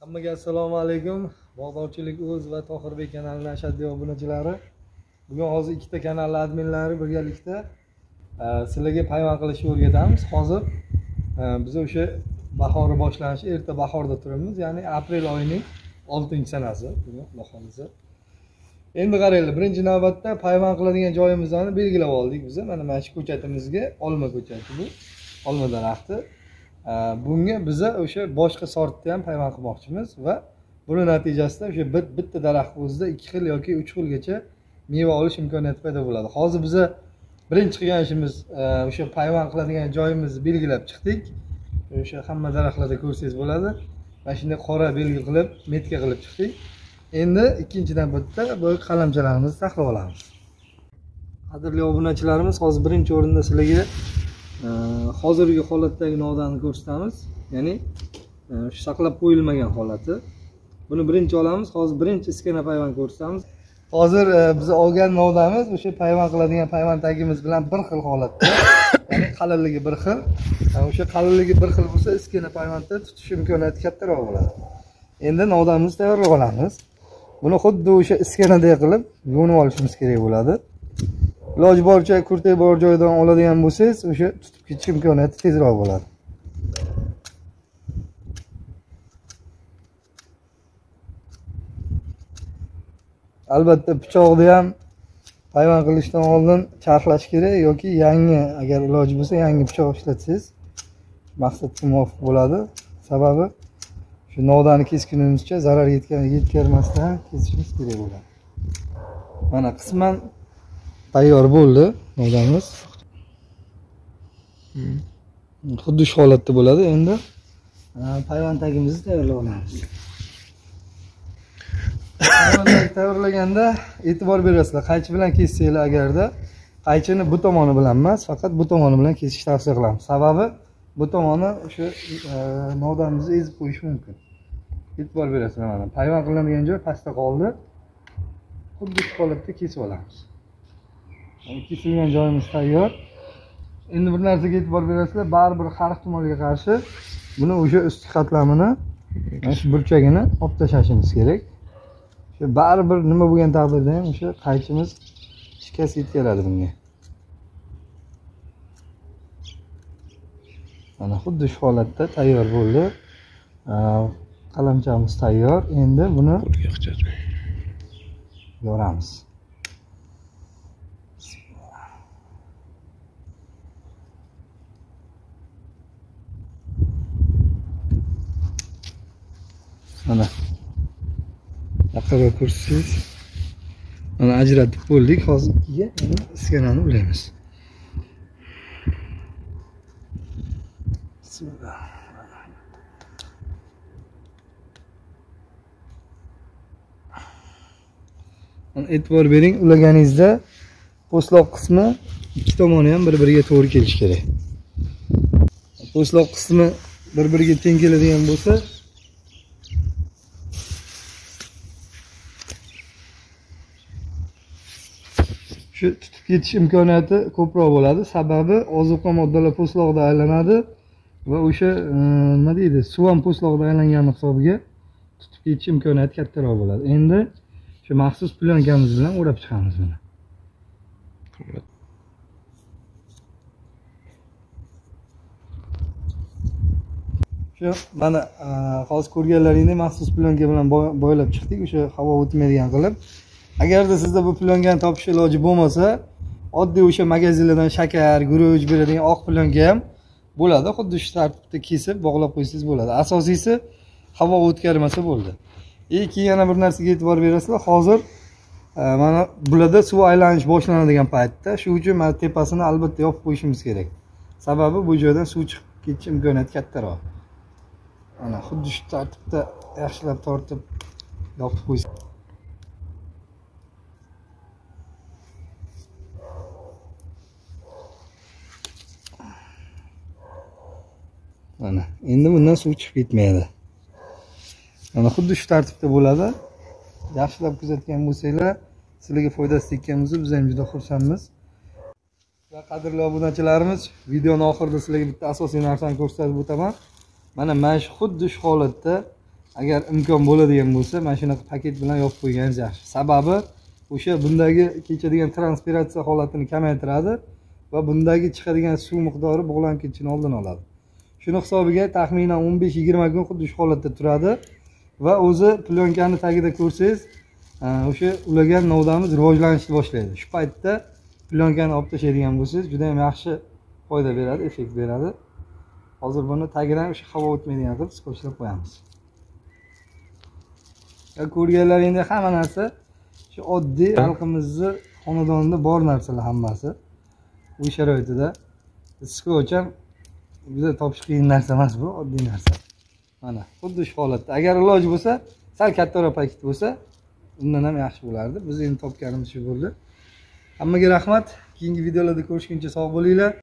Hammaga assalomu alaykum. Bog'dorchilik o'z va Tohirbek kanalining ashaddiy obunachilari. Bugun hozir ikkita kanal adminlari birgalikda sizlarga payvand qilishni o'rgatamiz. Hozir biz o'sha bahori boshlanishi, erta bahorda turibmiz, ya'ni aprel oyining 6-sanasi bugun Xudo xolisa. Endi qaranglar, birinchi navbatda payvand qiladigan joyimizni belgilab oldik biz. Mana shu ko'chatimizga olma ko'chati bu. Olma daraxti. Bunga biza o'sha boshqa sortda ham payvand qilmoqchimiz va buning natijasida o'sha bitta daraxt o'zida 2 xil yoki 3 xilgacha meva olish imkoniyati paydo bo'ladi. Hozir biza birinchi qilgan ishimiz o'sha payvand qiladigan joyimizni belgilab chiqdik. O'sha hamma daraxtlarda ko'rsangiz bo'ladi. Mana shunday qora belgi qilib, metka qilib chiqdik. Endi ikkinchidan bitta bu qalamchalarimizni saqlab olamiz. Qadrli obunachilarimiz, hozir birinchi o'rinda sizlarga hozirgi holatdagi novdani ko'rsatamiz. Ya'ni shu saqlab qo'yilmagan holati. Buni birinchi olamiz. Hozir birinchi iskana payvand ko'rsatamiz. Hozir biz olgan novdamiz o'sha payvand qiladigan payvand tagimiz bilan bir xil holatda. Ya'ni qalinligi bir xil. O'sha qalinligi bir xil bo'lsa, iskana payvandda tutish imkoniyati kattaroq bo'ladi. Endi novdamizni tayyorlab olamiz. Buni xuddi o'sha iskanadek qilib yo'nib olishimiz kerak bo'ladi. Iloji boricha kurtak bor joydan oladigan bo'lsangiz, o'sha tutib ketish imkoniyati tezroq bo'ladi. Albatta pichoqni ham payvand qilishdan oldin charxlash kerak yoki yangi, agar iloji bo'lsa yangi pichoq ishlatsangiz maqsadga muvofiq bo'ladi. Sababi shu novdani kesgunimizcha zarar yetkazmasdan kesishimiz kerak bo'ladi. Mana qisman tayyor bo'ldi novdamiz. Xuddi shu holatda bo'ladi. Endi payvand tagimizni tayyorlab olamiz. Tayyorlaganda e'tibor berasizlar. Qaychi bilan kessanglar agarda, qaychini bu tomoni bilan emas, faqat bu tomoni bilan kesish tavsiya qilamiz. Sababi bu tomoni o'sha novdamizni ezib qo'yishi mumkin. E'tibor berasizlar. Mana payvand qilinadigan joy pastda qoldi. Xuddi shu holatda kesib olamiz. Kesilgan joyimiz tayyor. Endi bir narsaga e'tibor berasizlar, baribir har ehtimolga qarshi buni o'sha ustki qatlamini, mana shu burchagini olib tashlashimiz kerak. Shu baribir nima bo'lgan taqdirda ham o'sha qaychimiz shikast yetkazadi bunga. Mana xuddi shu holatda tayyor bo'ldi. Qalamchamiz tayyor. Endi buni yoramiz. Mana yaqinroq ko'rsangiz, mana ajratib bo'ldik. Hozir iskanani ulaymiz. Bismillah. E'tibor bering, ulaganingizda po'stloq qismi ikki tomoni ham bir-biriga to'g'ri kelishi kerak. Po'stloq qismi bir-biriga teng keladigan bo'lsa, shu tutib ketish imkoniyati ko'proq bo'ladi. Sababi ozuqa moddalar po'stloqda aylanadi va o'sha nima deydi, suv ham po'stloqda aylangani hisobiga tutib ketish imkoniyati kattaroq bo'ladi. Endi shu maxsus plyonkamiz bilan o'rab chiqamiz buni. Shu mana hozir ko'rganlaringdek maxsus plyonka bilan boylab chiqdik, o'sha havo o'tmaydigan qilib. Agarda sizda bu plyonkani topish iloji bo'lmasa, oddiy o'sha magazinlardan shakar, guruch beradigan oq plyonka ham bo'ladi. Xuddi shu tartibda kesib bog'lab qo'ysangiz bo'ladi. Asosiysi havo o'tkazmasa bo'ldi. Keyin yana bir narsaga e'tibor berasizlar. Hozir mana bularda suv aylanish boshlanadigan paytda, shuning uchun mana tepasini albatta yopib qo'yishimiz kerak. Sababi bu joydan suv chiqib ketish imkoniyati kattaroq. Mana xuddi shu tartibda yaxshilab tortib yopib qo'ysiz. Mana endi bundan suv chiqib ketmaydi. Mana xuddi shu tartibda bo'ladi. Yaxshilab kuzatgan bo'lsanglar, sizlarga foydasi tekkan bo'lsa, biz ham juda xursandmiz. Va qadrli obunachilarimiz, videoning oxirida sizlarga bitta asosiy narsani ko'rsatib o'taman. Mana shu xuddi shu holatda agar imkon bo'ladigan bo'lsa mana shunaqa paket bilan yopib qo'yganingiz yaxshi. Sababi o'sha bundagi kechadigan transpiratsiya holatini kamaytiradi va bundagi chiqadigan suv miqdori bug'lanib ketishini oldini oladi. Shuni hisobiga taxminan 15-20 kun xuddi shu holatda turadi va o'zi plyonkani tagida ko'rsangiz, o'sha ulagan novdamiz rivojlanishni boshlaydi. Shu paytda plyonkani olib tashlaydigan bo'lsangiz, juda ham yaxshi foyda beradi, effekt beradi. Hozir buni tagidan o'sha havo o'tmaydigan qilib skotchlab qo'yamiz. Ko'rganlaringda hamma narsa shu oddiy xalqimizning xonadonida bor narsalar hammasi. Bu sharoitida skotch ham juda topish qiyin narsa emas, bu oddiy narsa. Mana xuddi shu holatda. Agar iloji bo'lsa, sal kattaroq paket bo'lsa, undan ham yaxshi bo'lardi. Biz endi topganimiz shu bo'ldi. Hammaga rahmat. Keyingi videolarda ko'rishguncha sog' bo'linglar.